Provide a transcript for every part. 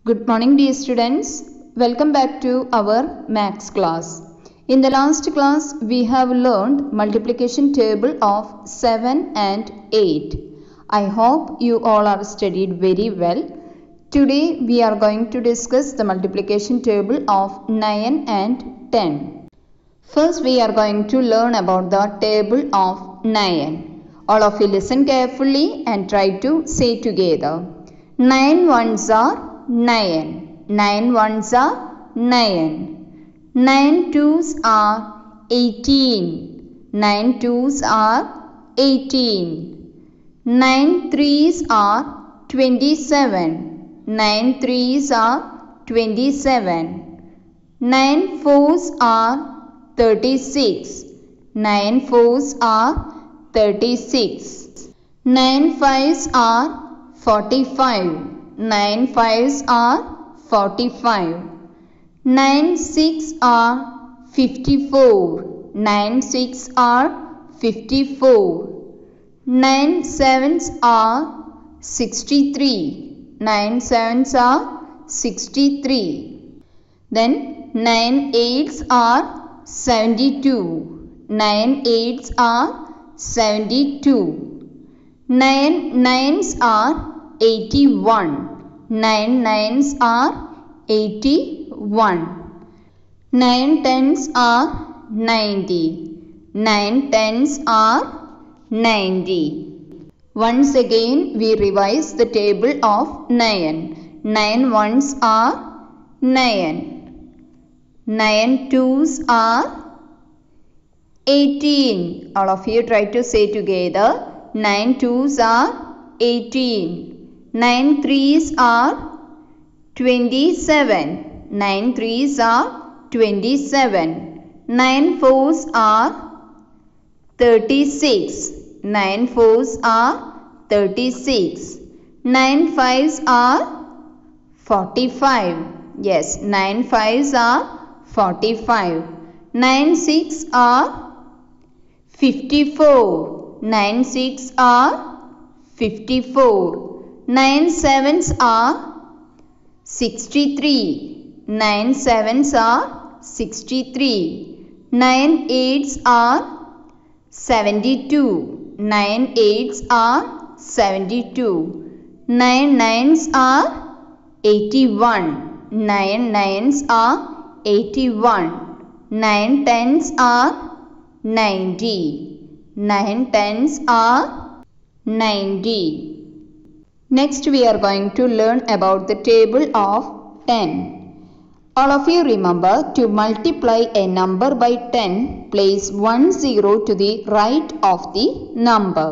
Good morning dear students. Welcome back to our maths class. In the last class we have learned multiplication table of 7 and 8. I hope you all are studied very well. Today we are going to discuss the multiplication table of 9 and 10. First we are going to learn about the table of 9. All of you listen carefully and try to say together. 9 ones are 9. 9 ones are 9. 9 twos are 18. 9 twos are 18. 9 threes are 27. 9 threes are 27. 9 fours are 36. 9 fours are 36. 9 fives are 45. 9 fives are 45. 9 6 are 54. 9 6 are 54. 9 sevens are 63. 9 sevens are 63. Then 9 eights are 72. 9 eights are 72. 9 nines are 81. 9 nines are 81. 9 tens are 90. 9 tens are 90. Once again we revise the table of 9. 9 ones are 9. 9 twos are 18. All of you try to say together. 9 twos are 18. 9 threes are 27. 9 threes are 27. 9 fours are 36. 9 fours are 36. 9 fives are 45. Yes, 9 fives are 45. 9 6 are 54. 9 6 are 54. 9 sevens are 63. 9 sevens are 63. 9 eights are 72. 9 eights are 72. 9 nines are 81. 9 nines are 81. 9 tens are 90. 9 tens are 90. Next we are going to learn about the table of 10. All of you remember to multiply a number by 10, place 1 0 to the right of the number.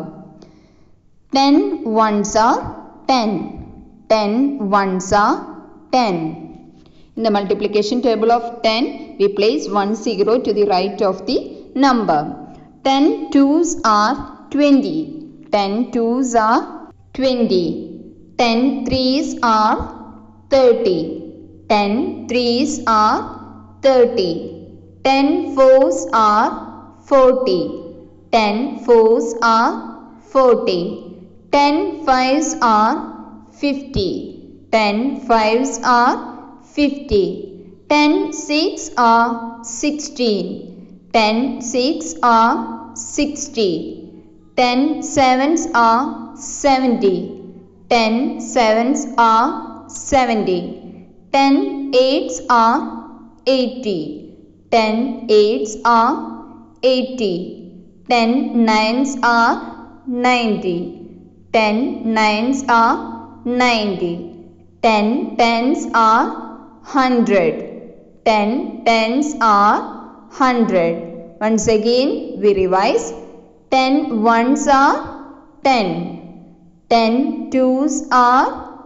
10 ones are 10. 10 ones are 10. In the multiplication table of 10, we place 1 0 to the right of the number. 10 twos are 20. 10 twos are 20. 10 threes are 30. 10 threes are 30. 10 fours are 40. 10 fours are 40. 10 fives are 50. 10 fives are 50. 10 6 are 16. 10 6 are 60. 10 sevens are 70. 10 sevens are 70. 10 eights are 80. 10 eights are 80. 10 nines are 90. 10 nines are 90. 10 tens are 100. 10 tens are 100. Once again we revise. 10 ones are 10. 10 twos are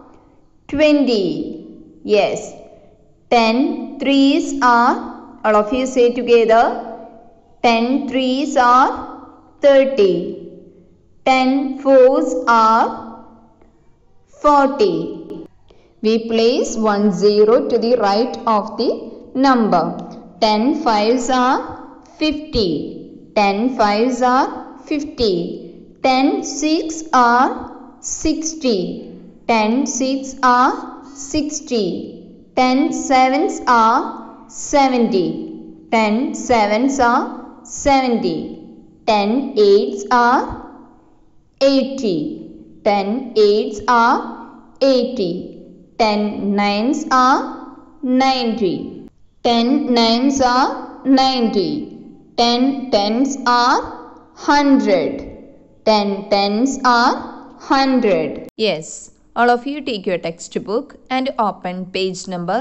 20. Yes. 10 threes are, all of you say together, 10 threes are 30. 10 fours are 40. We place 1 0 to the right of the number. 10 fives are 50. 10 fives are 50. 10 6 are 60. 10 6 are 60. 10 sevens are 70. 10 sevens are 70. 10 eights are 80. 10 eights are 80. 10 nines are 90. 10 nines are 90. 10 tens are 100. 10 tens are 100. Yes, all of you take your textbook and open page number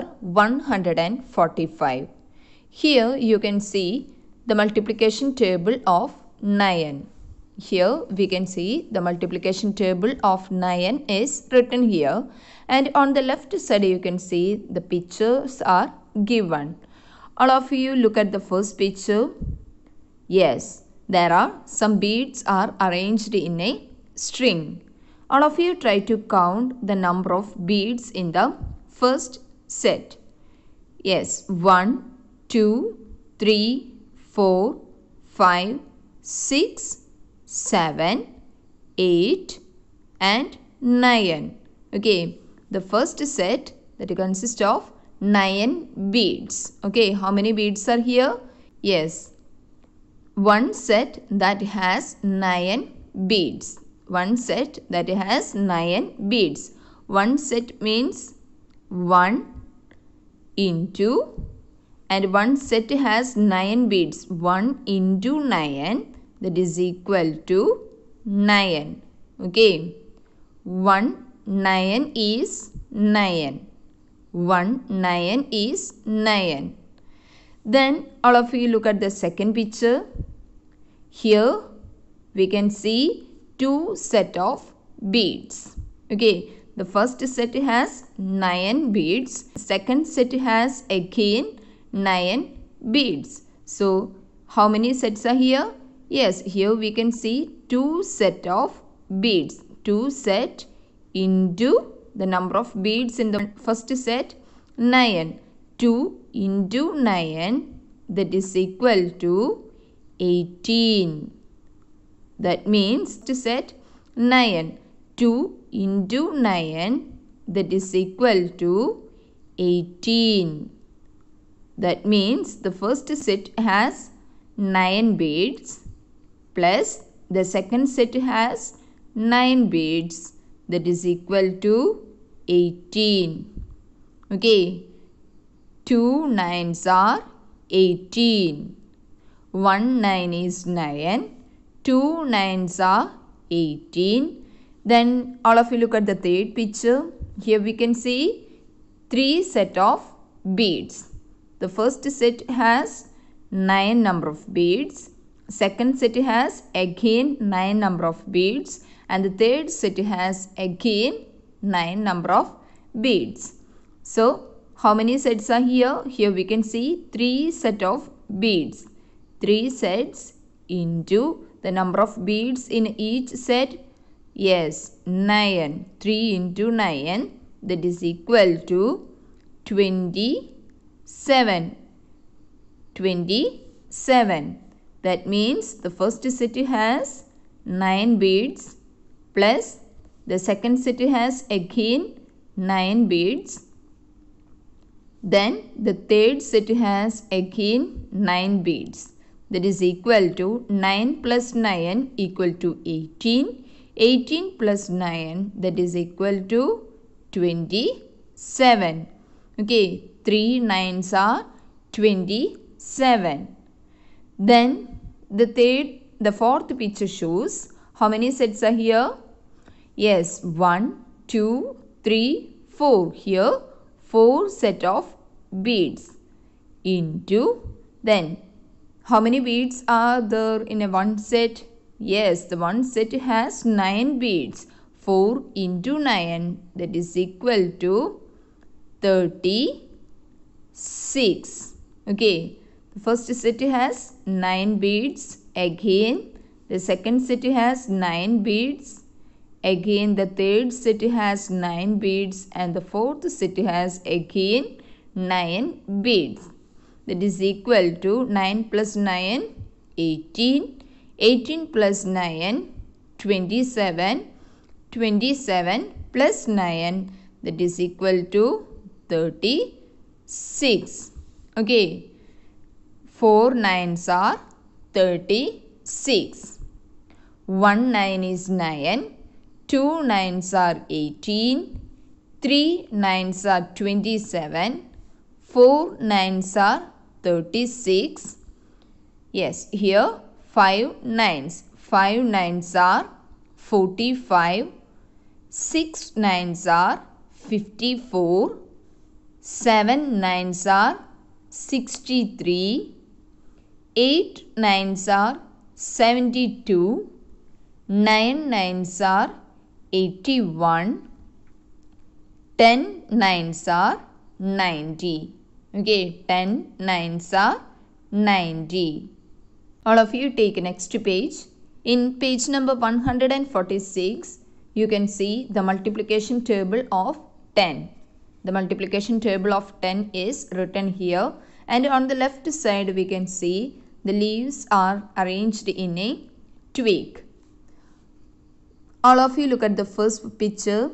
145. Here you can see the multiplication table of 9. Here we can see the multiplication table of 9 is written here, and on the left side you can see the pictures are given. All of you look at the first picture. Yes, there are some beads are arranged in a string. All of you try to count the number of beads in the first set. Yes, 1, 2, 3, 4, 5, 6, 7, 8 and 9. Okay, the first set that consists of 9 beads. Okay, how many beads are here? Yes, one set that has 9 beads. One set that has 9 beads. One set means 1 into, and one set has 9 beads. 1 into 9, that is equal to 9. Okay. 1 9 is 9. 1 9 is 9. Then all of you look at the second picture. Here we can see two set of beads. Okay, the first set has 9 beads. Second set has again 9 beads. So how many sets are here? Yes, here we can see two set of beads. Two set into the number of beads in the first set 9. 2 into 9, that is equal to 18. That means to set 9. 2 into 9, that is equal to 18. That means the first set has 9 beads plus the second set has 9 beads, that is equal to 18. Okay, 2 nines are 18. 1 9 is 9. 2 nines are 18. Then all of you look at the third picture. Here we can see 3 set of beads. The first set has 9 number of beads. Second set has again 9 number of beads. And the third set has again 9 number of beads. So how many sets are here? Here we can see 3 set of beads. 3 sets into the number of beads in each set. Yes, 9. 3 into 9, that is equal to 27. 27. That means the first set has 9 beads plus the second set has again 9 beads. Then the third set has again 9 beads. That is equal to 9 plus 9 equal to 18. 18 plus 9, that is equal to 27. Okay, 3 nines are 27. Then the fourth picture shows how many sets are here? Yes, 1, 2, 3, 4. Here 4 set of beads into, then how many beads are there in a one set? Yes, the one set has 9 beads. 4 into 9, that is equal to 36. Okay, the first set has 9 beads. Again, the second set has 9 beads. Again, the third set has 9 beads. And the fourth set has again 9 beads. That is equal to 9 plus 9, 18. 18 plus 9, 27. 27 plus 9, that is equal to 36. Okay, 4 9s are 36. 1 9 is 9, 2 9s are 18, 3 9s are 27, 4 9s are 36. Yes, here 5 9s. 5 9s are 45, 6 9s are 54, 7 9s are 63, 8 9s are 72, 9 9s are 81, 10 9s are 90. Okay, 10 9s are 90. All of you take next page. In page number 146, you can see the multiplication table of 10. The multiplication table of 10 is written here, and on the left side we can see the leaves are arranged in a twig. All of you look at the first picture.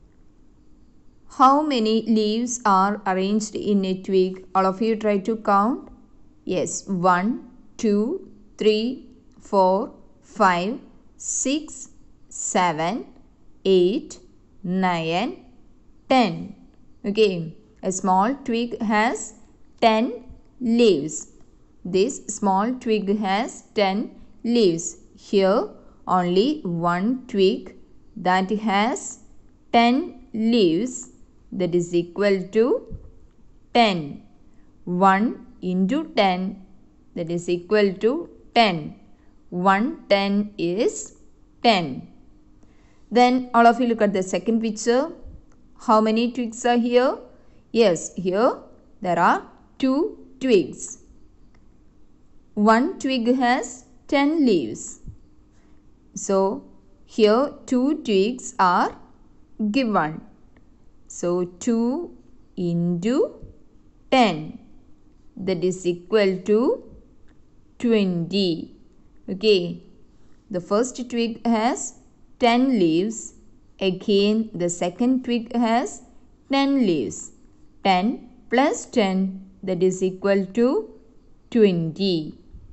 How many leaves are arranged in a twig? All of you try to count. Yes, 1, 2, 3, 4, 5, 6, 7, 8, 9, 10. Okay, a small twig has 10 leaves. This small twig has 10 leaves. Here only one twig that has 10 leaves, that is equal to 10. 1 into 10, that is equal to 10. 1 10 is 10. Then all of you look at the second picture. How many twigs are here? Yes, here there are 2 twigs. One twig has 10 leaves. So here 2 twigs are given. So 2 into 10, that is equal to 20. Okay, the first twig has 10 leaves. Again the second twig has 10 leaves. 10 plus 10, that is equal to 20.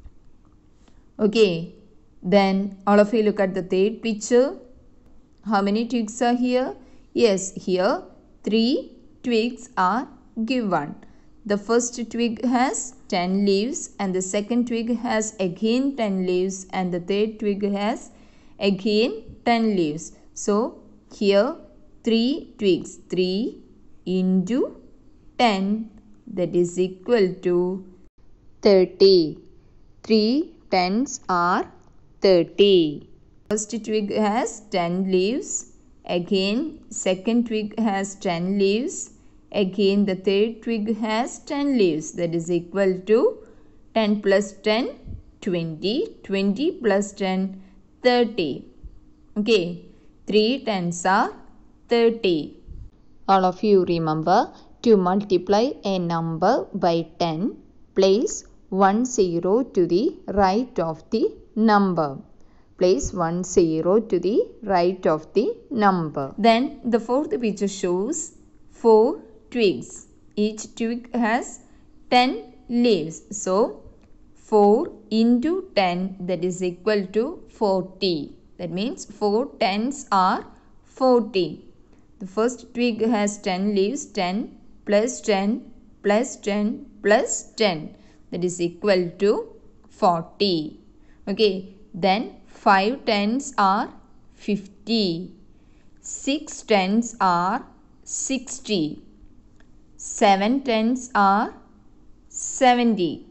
Okay, then all of you look at the third picture. How many twigs are here? Yes, here 3 twigs are given. The first twig has 10 leaves, and the second twig has again 10 leaves, and the third twig has again 10 leaves. So here 3 twigs, 3 into 10, that is equal to 30. 3 tens are 30. First twig has 10 leaves. Again second twig has 10 leaves. Again the third twig has 10 leaves, that is equal to 10 plus 10, 20. 20 plus 10, 30. Okay, 3 tens are 30. All of you remember, to multiply a number by 10, place 1 0 to the right of the number. Place 1 0 to the right of the number. Then the fourth picture shows 4 twigs. Each twig has 10 leaves. So 4 into 10, that is equal to 40. That means 4 tens are 40. The first twig has 10 leaves. 10 plus 10 plus 10 plus 10, that is equal to 40. Okay, then 5 tens are 50. 6 tens are 60. 7 tens are 70.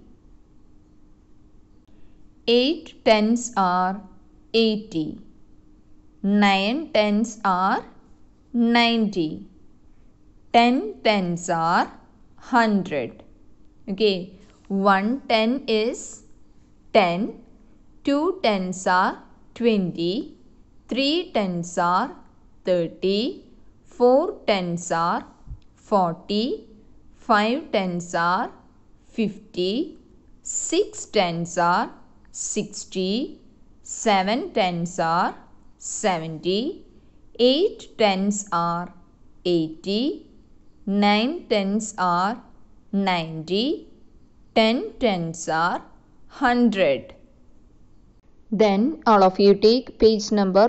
8 tens are 80. 9 tens are 90. 10 tens are 100. Okay, 1 10 is 10. 2 tens are 20. 3 tens are 30. 4 tens are 40. 5 tens are 50. 6 tens are 60. 7 tens are 70. 8 tens are 80, 9 tens are 90, 10 tens are 100. Then all of you take page number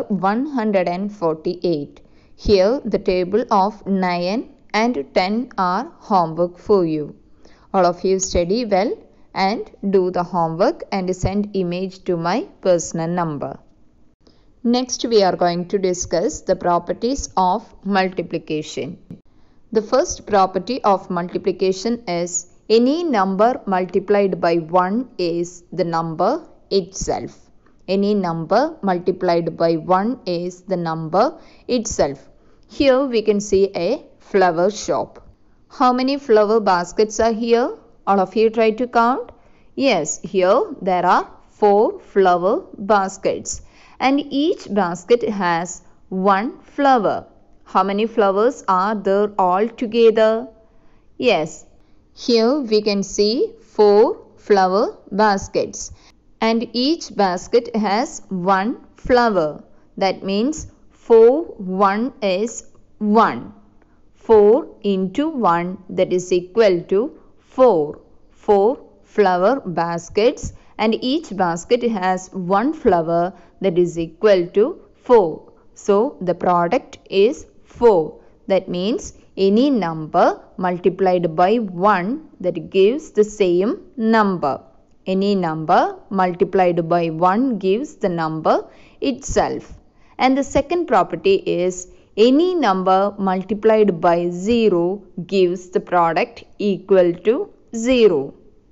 148. Here the table of 9 and 10 are homework for you. All of you study well and do the homework and send image to my personal number. Next we are going to discuss the properties of multiplication. The first property of multiplication is any number multiplied by 1 is the number itself. Any number multiplied by 1 is the number itself. Here we can see a flower shop. How many flower baskets are here? All of you try to count. Yes, here there are 4 flower baskets and each basket has 1 flower. How many flowers are there all together? Yes, here we can see 4 flower baskets and each basket has 1 flower. That means 4 1 is 1. 4 into 1 that is equal to 4. 4 flower baskets and each basket has 1 flower that is equal to 4. So the product is 4. That means any number multiplied by 1 that gives the same number. Any number multiplied by 1 gives the number itself. And the second property is any number multiplied by 0 gives the product equal to 0.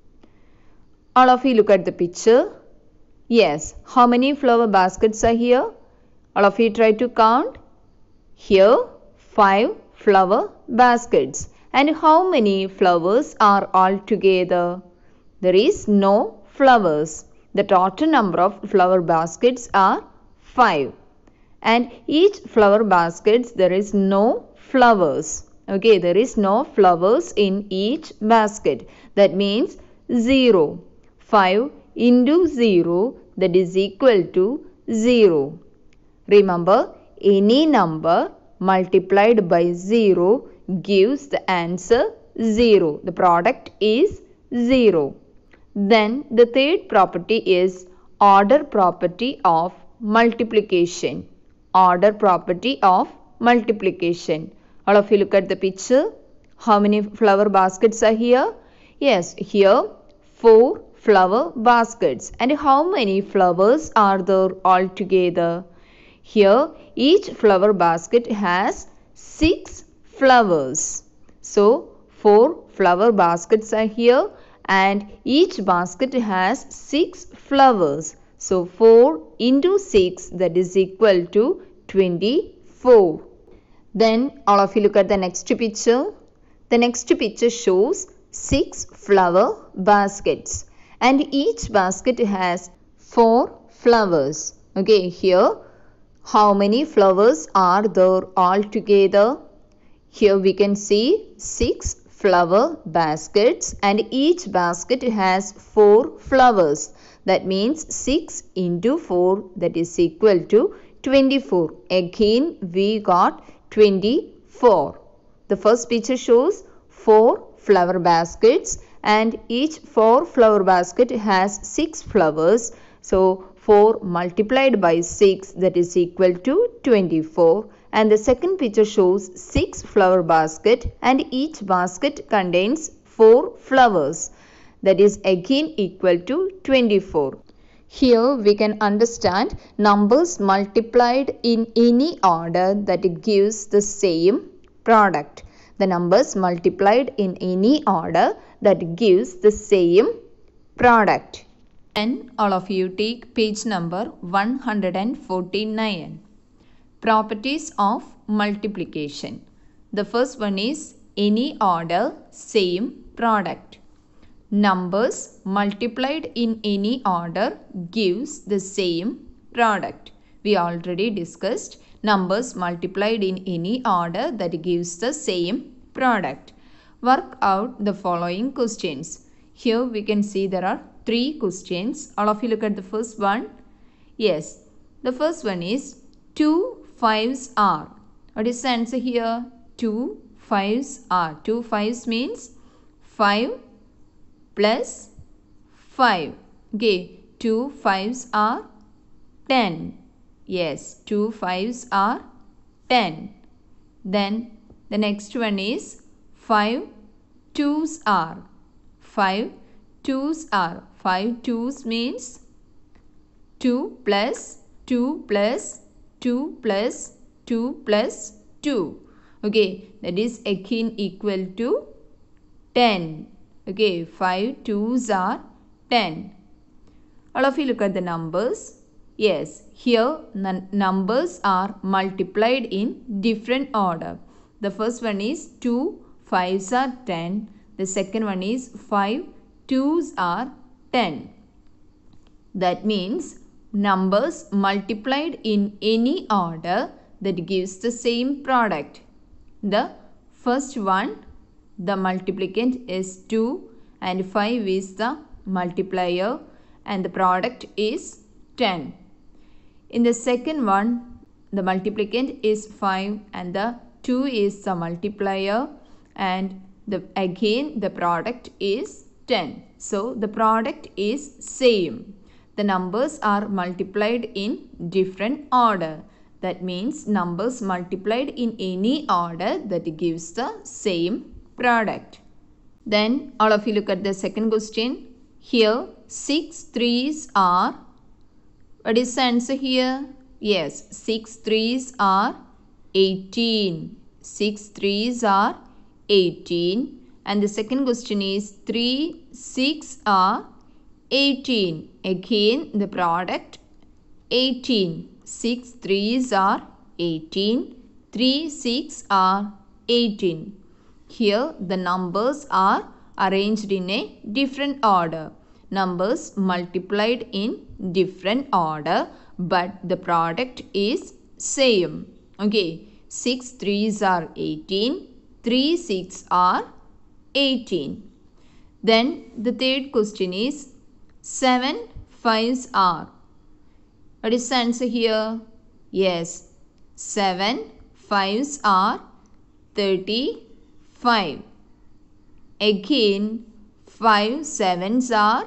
All of you look at the picture. Yes, how many flower baskets are here? All of you try to count. Here 5 flower baskets. And how many flowers are all together? There is no flowers. The total number of flower baskets are 5. And each flower baskets there is no flowers. Okay, there is no flowers in each basket. That means 0. 5 into 0 that is equal to 0. Remember, any number multiplied by 0 gives the answer 0. The product is 0. Then the third property is order property of multiplication. Order property of multiplication. All of you look at the picture. How many flower baskets are here? Yes, here 4 flower baskets. And how many flowers are there all together? Here each flower basket has 6 flowers. So 4 flower baskets are here and each basket has 6 flowers. So 4 into 6 that is equal to 24. Then all of you look at the next picture. The next picture shows 6 flower baskets and each basket has 4 flowers. Okay, here how many flowers are there all together? Here we can see 6 flower baskets and each basket has 4 flowers. That means 6 into 4 that is equal to 24. Again we got 24. The first picture shows 4 flower baskets and each 4 flower basket has 6 flowers. So 4 multiplied by 6 that is equal to 24. And the second picture shows 6 flower basket and each basket contains 4 flowers. That is again equal to 24. Here we can understand numbers multiplied in any order that it gives the same product. The numbers multiplied in any order that gives the same product. Then all of you take page number 149. Properties of multiplication. The first one is any order, same product. Numbers multiplied in any order gives the same product. We already discussed numbers multiplied in any order that gives the same product. Work out the following questions. Here we can see there are 3 questions. All of you look at the first one. Yes, the first one is 2 5s are. What is the answer here? 2 5s are. 2 5s means 5 plus 5. Okay, 2 5s are 10. Yes, 2 5s are 10. Then the next one is 5 2s are. 5 2s are. 5 2s means 2 plus 2 plus 2 plus 2 plus 2. Okay, that is again equal to 10. Okay, 5 2s are 10. All of you look at the numbers. Yes, here the numbers are multiplied in different order. The first one is 2 5s are 10. The second one is 5 2s are 10. That means numbers multiplied in any order that gives the same product. The first one, the multiplicand is 2 and 5 is the multiplier and the product is 10. In the second one, the multiplicand is 5 and the 2 is the multiplier and again the product is 10. So the product is same. The numbers are multiplied in different order. That means numbers multiplied in any order that gives the same product. Then all of you look at the second question. Here 6 3s are. What is the answer here? Yes, 6 3s are 18. 6 3s are 18. And the second question is 3 6 are 18. Again the product 18. 6 3s are 18. 3 6 are 18. Here the numbers are arranged in a different order. Numbers multiplied in different order but the product is same. Okay, 6 3s are 18. 3 6 are 18. Then the third question is 7 5s are. What is the answer here? Yes, 7 5s are 35. Again 5 7s are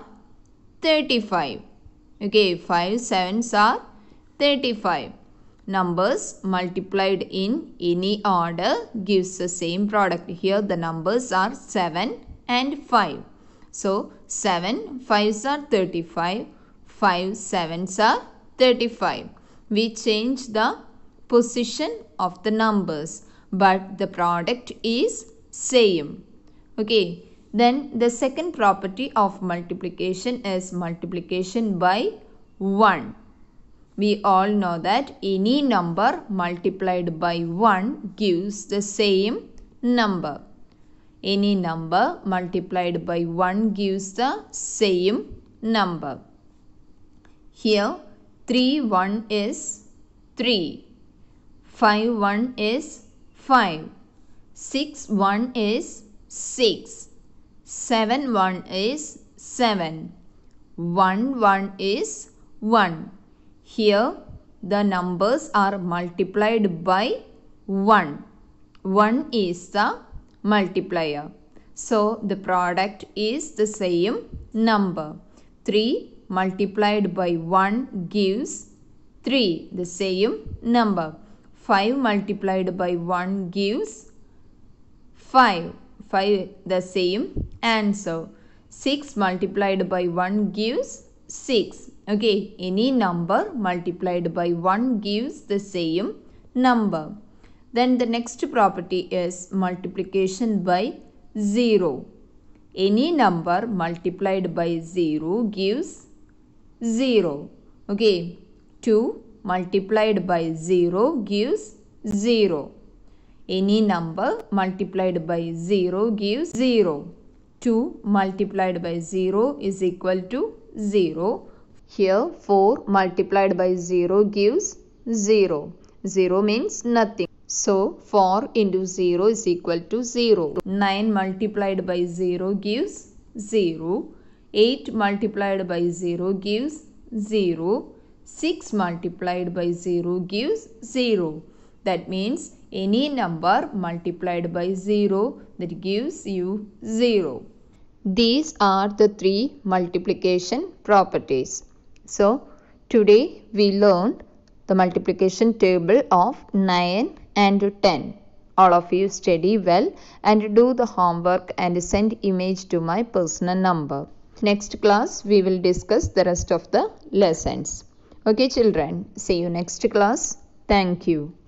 35. Okay, 5 7s are 35. Numbers multiplied in any order gives the same product. Here the numbers are 7 and 5. So 7 5s are 35. 5 7s are 35. We change the position of the numbers but the product is same. Okay, then the second property of multiplication is multiplication by 1. We all know that any number multiplied by 1 gives the same number. Any number multiplied by 1 gives the same number. Here 3 1 is 3. 5 1 is 5. 6 1 is 6. 7 1 is 7. 1 1 is 1. Here the numbers are multiplied by 1. 1 is the multiplier. So the product is the same number. 3 multiplied by 1 gives 3, the same number. 5 multiplied by 1 gives 5, the same answer. 6 multiplied by 1 gives 6. Okay, any number multiplied by 1 gives the same number. Then the next property is multiplication by 0. Any number multiplied by 0 gives 0. Okay, 2 multiplied by 0 gives 0. Any number multiplied by 0 gives 0. 2 multiplied by 0 is equal to 0. Here 4 multiplied by 0 gives 0. 0 means nothing. So 4 into 0 is equal to 0. 9 multiplied by 0 gives 0. 8 multiplied by 0 gives 0. 6 multiplied by 0 gives 0. That means Any number multiplied by 0 that gives you 0. These are the three multiplication properties. So, today we learned the multiplication table of 9 and 10. All of you study well and do the homework and send image to my personal number. Next class we will discuss the rest of the lessons. Okay children, see you next class. Thank you.